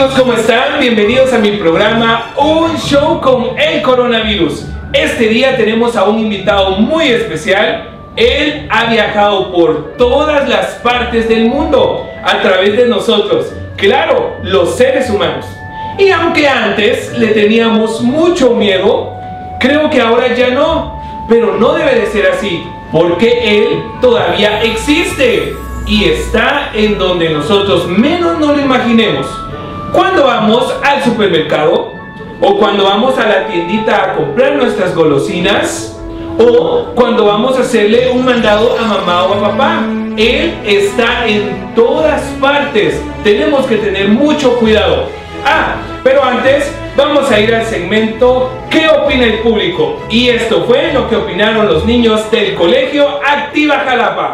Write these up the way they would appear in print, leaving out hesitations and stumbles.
amigos, ¿cómo están? Bienvenidos a mi programa Un Show con el Coronavirus. Este día tenemos a un invitado muy especial. Él ha viajado por todas las partes del mundo a través de nosotros, claro, los seres humanos. Y aunque antes le teníamos mucho miedo, creo que ahora ya no. Pero no debe de ser así, porque Él todavía existe y está en donde nosotros menos nos lo imaginemos. Cuando vamos al supermercado, o cuando vamos a la tiendita a comprar nuestras golosinas, o cuando vamos a hacerle un mandado a mamá o a papá, Él está en todas partes. Tenemos que tener mucho cuidado. Pero antes vamos a ir al segmento ¿Qué opina el público? Y esto fue lo que opinaron los niños del Colegio Activa Jalapa.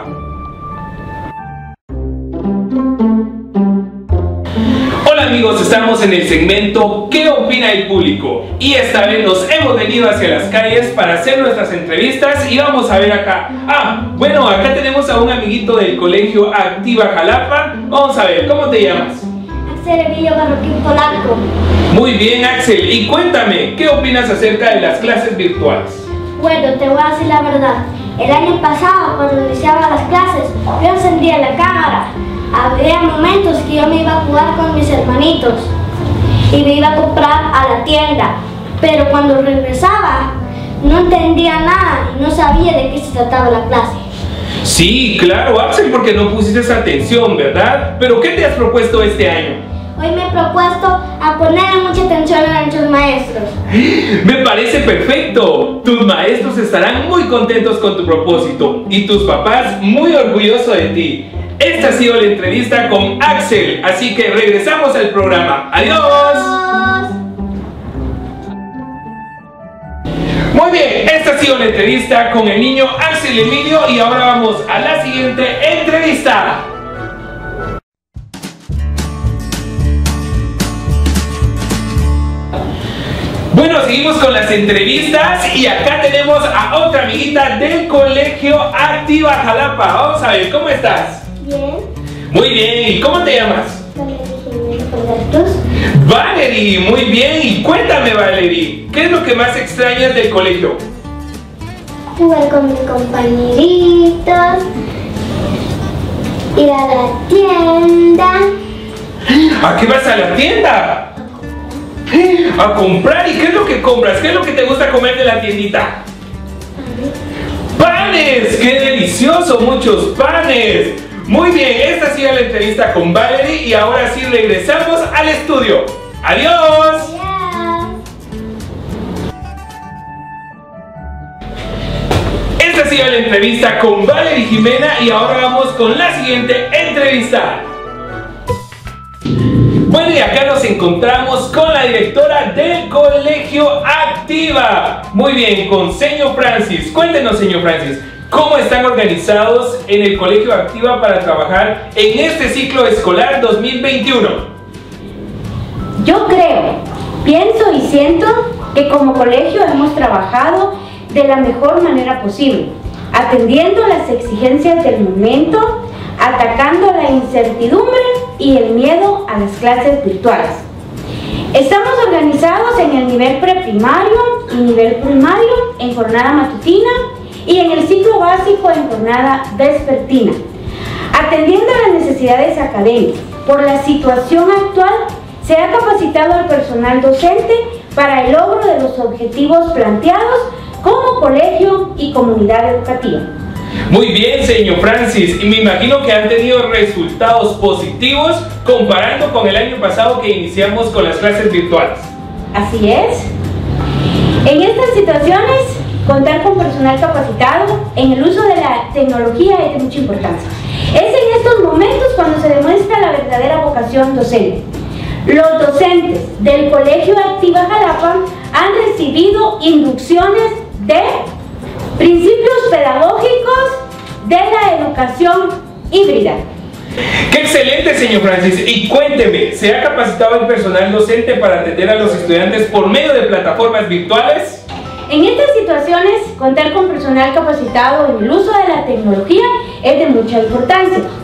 Hola amigos, estamos en el segmento ¿Qué opina el público? Y esta vez nos hemos venido hacia las calles para hacer nuestras entrevistas y vamos a ver acá. Bueno, acá tenemos a un amiguito del Colegio Activa Jalapa. Vamos a ver, ¿cómo te llamas? Axel Emilio Marroquín Polanco. Muy bien, Axel, y cuéntame, ¿qué opinas acerca de las clases virtuales? Bueno, te voy a decir la verdad. El año pasado, cuando iniciaba las clases, yo encendía la cámara. Había momentos que yo me iba a jugar con mis hermanitos y me iba a comprar a la tienda, pero cuando regresaba no entendía nada y no sabía de qué se trataba la clase. Sí, claro, Axel, porque no pusiste atención, ¿verdad? ¿Pero qué te has propuesto este año? Hoy me he propuesto a poner mucha atención a nuestros maestros. Me parece perfecto. Tus maestros estarán muy contentos con tu propósito y tus papás muy orgullosos de ti. Esta ha sido la entrevista con Axel, así que regresamos al programa. ¡Adiós! Muy bien, esta ha sido la entrevista con el niño Axel Emilio y ahora vamos a la siguiente entrevista. Bueno, seguimos con las entrevistas y acá tenemos a otra amiguita del Colegio Activa Jalapa. Vamos a ver, ¿cómo estás? Bien. Muy bien, ¿y cómo te llamas? Valerie, muy bien. Y cuéntame, Valerie, ¿qué es lo que más extrañas del colegio? Jugar con mis compañeritos, ir a la tienda. ¿A qué vas a la tienda? A comprar. ¿Y qué es lo que compras? ¿Qué es lo que te gusta comer de la tiendita? ¡Panes! ¡Qué delicioso! ¡Muchos panes! Muy bien, esta ha sido la entrevista con Valerie y ahora sí regresamos al estudio. ¡Adiós! Esta ha sido la entrevista con Valerie Jimena y ahora vamos con la siguiente entrevista. Bueno, y acá nos encontramos con la directora del Colegio Activa. Muy bien, con señor Francis. Cuéntenos, señor Francis, ¿cómo están organizados en el Colegio Activa para trabajar en este ciclo escolar 2021? Yo creo, pienso y siento que como colegio hemos trabajado de la mejor manera posible, atendiendo las exigencias del momento, atacando la incertidumbre y el miedo a las clases virtuales. Estamos organizados en el nivel preprimario y nivel primario en jornada matutina y en el ciclo básico en jornada vespertina, atendiendo a las necesidades académicas. Por la situación actual, se ha capacitado al personal docente para el logro de los objetivos planteados como colegio y comunidad educativa. Muy bien, señor Francis, y me imagino que han tenido resultados positivos comparando con el año pasado que iniciamos con las clases virtuales. Así es. En estas situaciones, contar con personal capacitado en el uso de la tecnología es de mucha importancia. Es en estos momentos cuando se demuestra la verdadera vocación docente. Los docentes del Colegio Activa Jalapa han recibido inducciones de principios pedagógicos de la educación híbrida. ¡Qué excelente, señor Francis! Y cuénteme, ¿se ha capacitado el personal docente para atender a los estudiantes por medio de plataformas virtuales? En estas situaciones, contar con personal capacitado en el uso de la tecnología es de mucha importancia.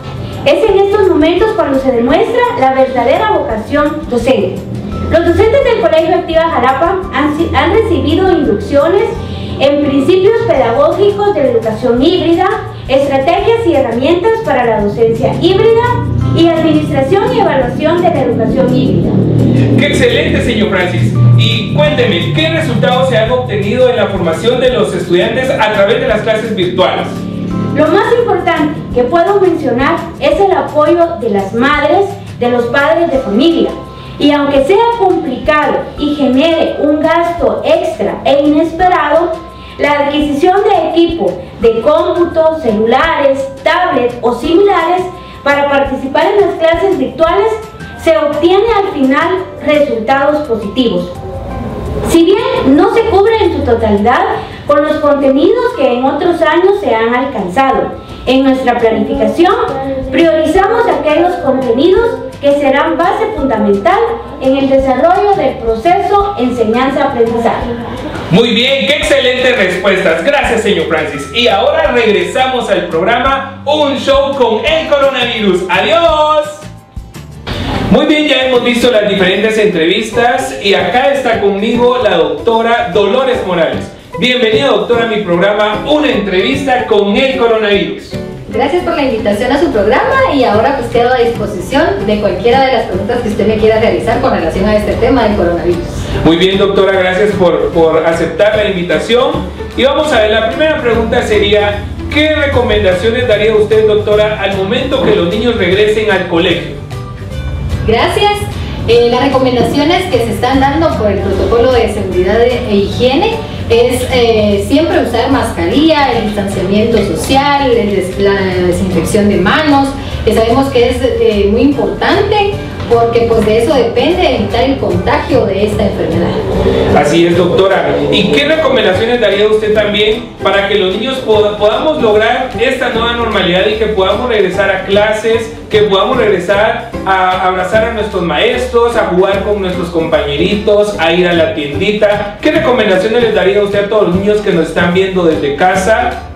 Es en estos momentos cuando se demuestra la verdadera vocación docente. Los docentes del Colegio Activa Jalapa han recibido inducciones en principios pedagógicos de la educación híbrida, estrategias y herramientas para la docencia híbrida y administración y evaluación de la educación híbrida. ¡Qué excelente, señor Francis! Y cuénteme, ¿qué resultados se han obtenido en la formación de los estudiantes a través de las clases virtuales? Lo más importante que puedo mencionar es el apoyo de las madres, de los padres de familia. Y aunque sea complicado y genere un gasto extra e inesperado, la adquisición de equipo de cómputo, celulares, tablets o similares para participar en las clases virtuales se obtiene al final resultados positivos. Si bien no se cubre en su totalidad con los contenidos que en otros años se han alcanzado, en nuestra planificación priorizamos aquellos contenidos que serán base fundamental en el desarrollo del proceso enseñanza-aprendizaje. Muy bien, qué excelentes respuestas. Gracias, señor Francis. Y ahora regresamos al programa Un Show con el Coronavirus. ¡Adiós! Muy bien, ya hemos visto las diferentes entrevistas y acá está conmigo la doctora Dolores Morales. Bienvenida, doctora, a mi programa Una Entrevista con el Coronavirus. Gracias por la invitación a su programa y ahora pues quedo a disposición de cualquiera de las preguntas que usted me quiera realizar con relación a este tema del coronavirus. Muy bien, doctora, gracias por aceptar la invitación. Y vamos a ver, la primera pregunta sería, ¿qué recomendaciones daría usted, doctora, al momento que los niños regresen al colegio? Gracias. Las recomendaciones que se están dando por el protocolo de seguridad e higiene es siempre usar mascarilla, el distanciamiento social, la desinfección de manos, que sabemos que es muy importante porque pues de eso depende evitar el contagio de esta enfermedad. Así es, doctora. ¿Y qué recomendaciones daría usted también para que los niños podamos lograr esta nueva normalidad y que podamos regresar a clases, que podamos regresar a abrazar a nuestros maestros, a jugar con nuestros compañeritos, a ir a la tiendita? ¿Qué recomendaciones les daría usted a todos los niños que nos están viendo desde casa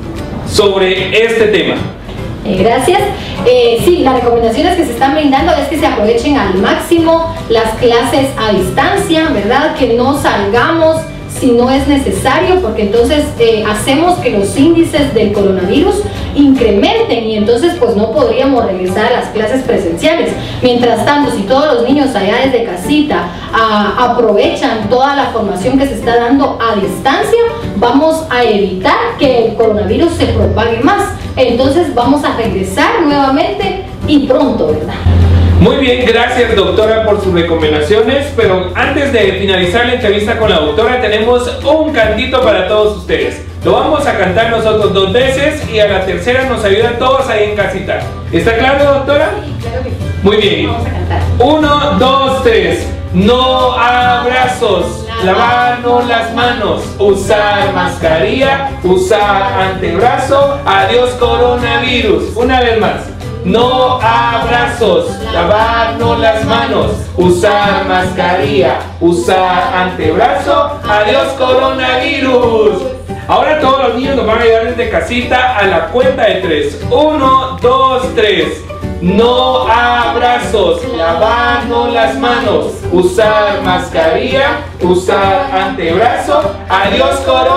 sobre este tema? Gracias. Sí, las recomendaciones que se están brindando es que se aprovechen al máximo las clases a distancia, ¿verdad? Que no salgamos si no es necesario, porque entonces hacemos que los índices del coronavirus incrementen y entonces pues no podríamos regresar a las clases presenciales. Mientras tanto, si todos los niños allá desde casita aprovechan toda la formación que se está dando a distancia, vamos a evitar que el coronavirus se propague más. Entonces vamos a regresar nuevamente y pronto, ¿verdad? Muy bien, gracias, doctora, por sus recomendaciones, pero antes de finalizar la entrevista con la doctora tenemos un cantito para todos ustedes. Lo vamos a cantar nosotros 2 veces y a la tercera nos ayudan todos ahí en casita. ¿Está claro, doctora? Sí, claro que sí. Muy bien. Vamos a cantar. 1, 2, 3. No abrazos, lavarnos las manos, usar mascarilla, usar antebrazo, adiós coronavirus. Una vez más. No abrazos, lavarnos las manos, usar mascarilla, usar antebrazo, adiós coronavirus. Ahora todos los niños nos van a ayudar desde casita a la cuenta de 3. 1, 2, 3. No abrazos, lavarnos las manos, usar mascarilla, usar antebrazo, adiós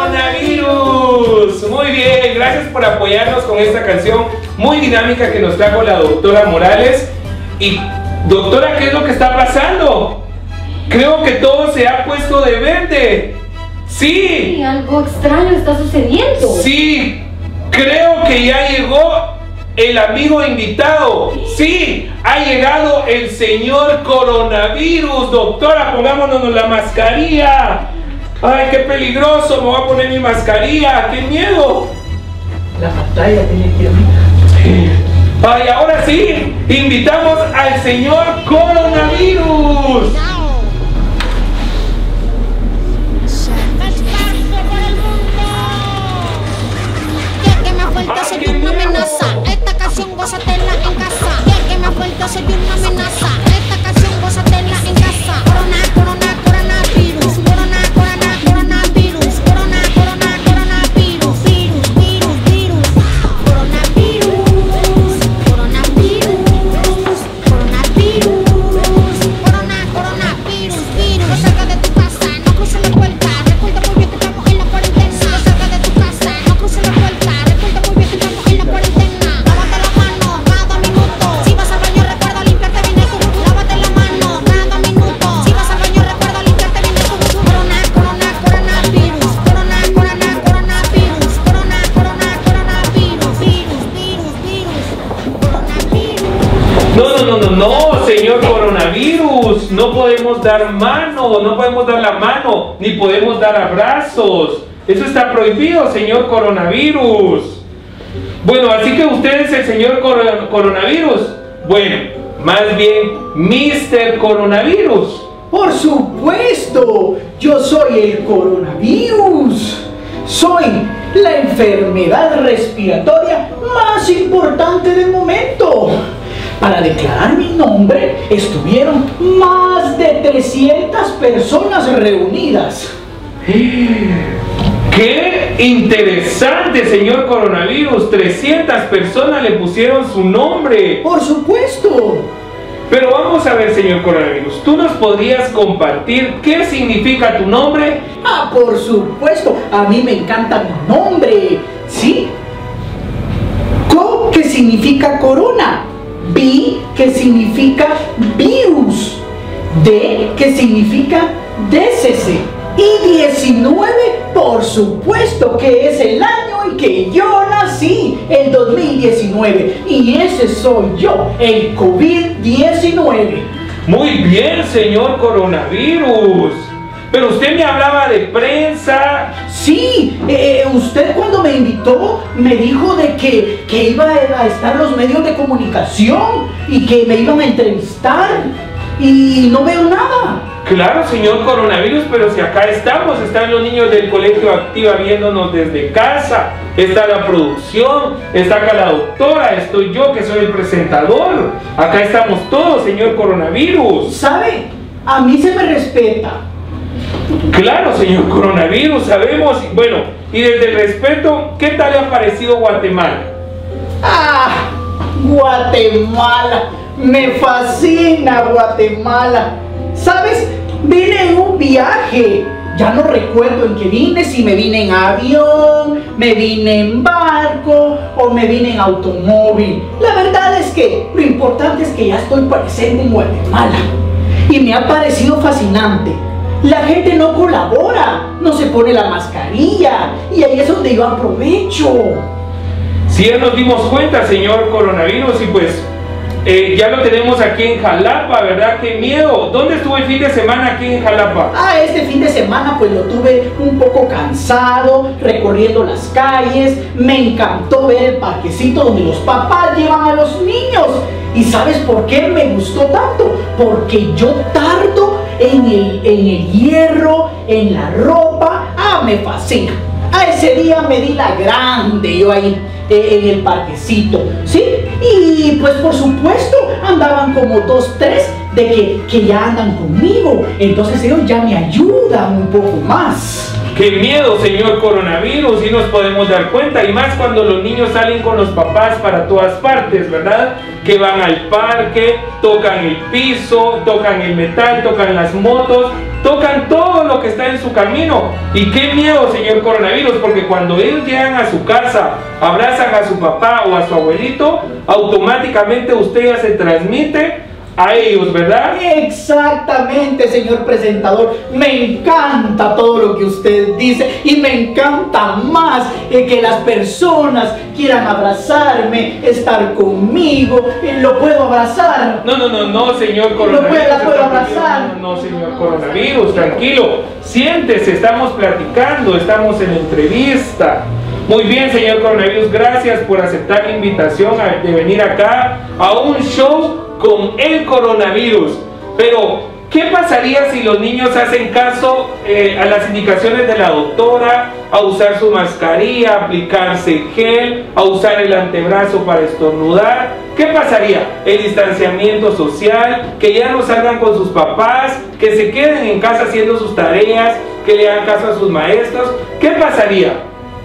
coronavirus. Muy bien, gracias por apoyarnos con esta canción muy dinámica que nos trajo la doctora Morales. Y doctora, ¿qué es lo que está pasando? Creo que todo se ha puesto de verde. Sí. Sí, algo extraño está sucediendo. Sí, creo que ya llegó el amigo invitado. Sí, ha llegado el señor coronavirus. Doctora, pongámonos la mascarilla. Ay, qué peligroso, me voy a poner mi mascarilla. ¡Qué miedo! La pantalla tiene que ir. Ay, ahora sí, invitamos al señor coronavirus. Soy una amenaza, esta canción gózatela en casa. Ya que me ha vuelto, soy una amenaza, esta canción gózatela en casa. Corona, corona, coronavirus, corona, corona, coronavirus, corona, corona, coronavirus, virus, virus, virus, coronavirus, coronavirus. No, señor coronavirus, no podemos dar mano, no podemos dar la mano, ni podemos dar abrazos. Eso está prohibido, señor coronavirus. Bueno, así que usted es el señor coronavirus. Bueno, más bien, Mr. Coronavirus. Por supuesto, yo soy el coronavirus. Soy la enfermedad respiratoria más importante del momento. Para declarar mi nombre estuvieron más de 300 personas reunidas. ¡Qué interesante, señor coronavirus! 300 personas le pusieron su nombre. Por supuesto. Pero vamos a ver, señor coronavirus, ¿tú nos podrías compartir qué significa tu nombre? Ah, por supuesto, a mí me encanta mi nombre, ¿sí? Co, que significa corona. Vi, que significa virus. D, que significa décese. Y 19, por supuesto que es el año en que yo nací, el 2019. Y ese soy yo, el COVID-19. Muy bien, señor coronavirus. Pero usted me hablaba de prensa. Sí, usted cuando me invitó me dijo de que iba a estar los medios de comunicación y que me iban a entrevistar y no veo nada. Claro, señor coronavirus, pero si acá estamos, están los niños del Colegio Activa viéndonos desde casa, está la producción, está acá la doctora, estoy yo que soy el presentador, acá estamos todos, señor coronavirus. ¿Sabe? A mí se me respeta. Claro, señor coronavirus, sabemos. Bueno, y desde el respeto, ¿qué tal le ha parecido Guatemala? ¡Ah! Guatemala, me fascina Guatemala. ¿Sabes? Vine en un viaje. Ya no recuerdo en qué vine, si me vine en avión, me vine en barco o me vine en automóvil. La verdad es que lo importante es que ya estoy presente en Guatemala. Y me ha parecido fascinante. La gente no colabora, no se pone la mascarilla y ahí es donde yo aprovecho. Sí, ya nos dimos cuenta, señor coronavirus, y pues ya lo tenemos aquí en Jalapa, ¿verdad? ¡Qué miedo! ¿Dónde estuvo el fin de semana aquí en Jalapa? Ah, este fin de semana pues lo tuve un poco cansado, recorriendo las calles. Me encantó ver el parquecito donde los papás llevan a los niños. ¿Y sabes por qué me gustó tanto? Porque yo tardo en el hierro, en la ropa. Ah, me fascina. A ese día me di la grande yo ahí en el parquecito, ¿sí? Y pues por supuesto andaban como 2, 3 de que ya andan conmigo. Entonces ellos ya me ayudan un poco más. ¡Qué miedo, señor coronavirus! Y nos podemos dar cuenta, y más cuando los niños salen con los papás para todas partes, ¿verdad? Que van al parque, tocan el piso, tocan el metal, tocan las motos, tocan todo lo que está en su camino. Y qué miedo, señor coronavirus, porque cuando ellos llegan a su casa, abrazan a su papá o a su abuelito, automáticamente usted ya se transmite a ellos, ¿verdad? Exactamente, señor presentador. Me encanta todo lo que usted dice y me encanta más que las personas quieran abrazarme, estar conmigo. Lo puedo abrazar. No, señor coronavirus. ¿La puedo abrazar? No, señor coronavirus, tranquilo. Siéntese, estamos platicando, estamos en entrevista. Muy bien, señor coronavirus, gracias por aceptar la invitación de venir acá a un show con el coronavirus. Pero, ¿qué pasaría si los niños hacen caso a las indicaciones de la doctora, a usar su mascarilla, a aplicarse gel, a usar el antebrazo para estornudar? ¿Qué pasaría? El distanciamiento social, que ya no salgan con sus papás, que se queden en casa haciendo sus tareas, que le hagan caso a sus maestros. ¿Qué pasaría?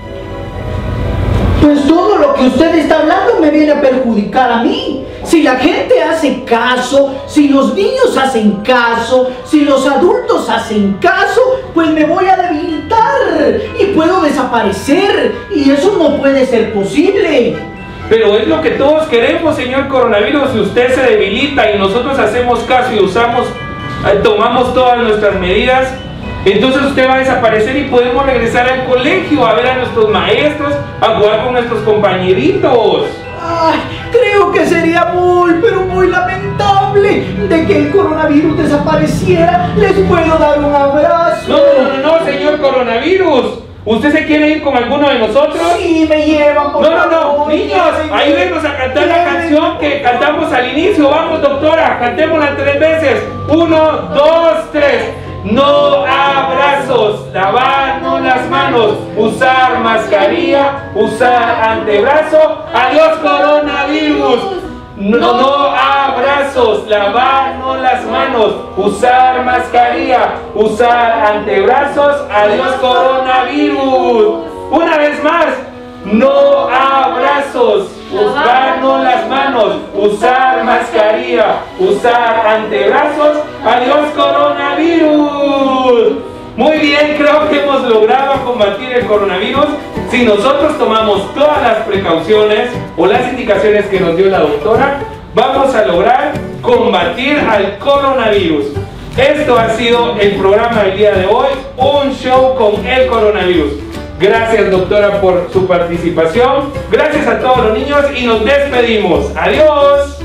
Pues todo lo que usted está hablando me viene a perjudicar a mí. Si la gente hace caso, si los niños hacen caso, si los adultos hacen caso, pues me voy a debilitar y puedo desaparecer. Y eso no puede ser posible. Pero es lo que todos queremos, señor coronavirus. Si usted se debilita y nosotros hacemos caso y tomamos todas nuestras medidas, entonces usted va a desaparecer y podemos regresar al colegio a ver a nuestros maestros, a jugar con nuestros compañeritos. Ay, creo que sería pero muy lamentable. amable de que el coronavirus desapareciera, les puedo dar un abrazo. No, señor coronavirus. ¿Usted se quiere ir con alguno de nosotros? Sí, me llevan, por favor. No, niños, ayúdenos a cantar la canción que cantamos al inicio. Vamos, doctora, cantémosla 3 veces. 1, 2, 3. No abrazos, lavarnos las manos, usar mascarilla, usar antebrazo. Adiós coronavirus. No abrazos, lavarnos las manos, usar mascarilla, usar antebrazos. Adiós coronavirus. Una vez más. No abrazos, lavarnos las manos, usar mascarilla, usar antebrazos. Adiós coronavirus. Muy bien, creo que hemos logrado combatir el coronavirus. Si nosotros tomamos todas las precauciones o las indicaciones que nos dio la doctora, vamos a lograr combatir al coronavirus. Esto ha sido el programa del día de hoy, un show con el coronavirus. Gracias, doctora, por su participación. Gracias a todos los niños y nos despedimos. ¡Adiós!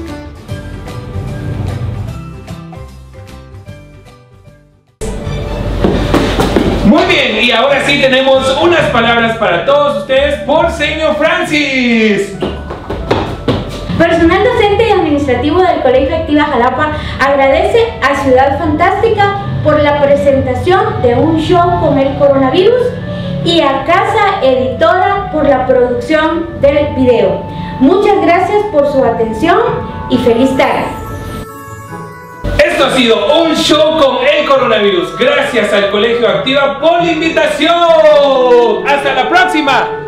Muy bien, y ahora sí tenemos unas palabras para todos ustedes por señor Francis. Personal docente y administrativo del Colegio Activa Jalapa agradece a Ciudad Fantástica por la presentación de un show con el coronavirus y a Casa Editora por la producción del video. Muchas gracias por su atención y feliz tarde. Esto ha sido un show con el coronavirus. Gracias al Colegio Activa por la invitación. ¡Hasta la próxima!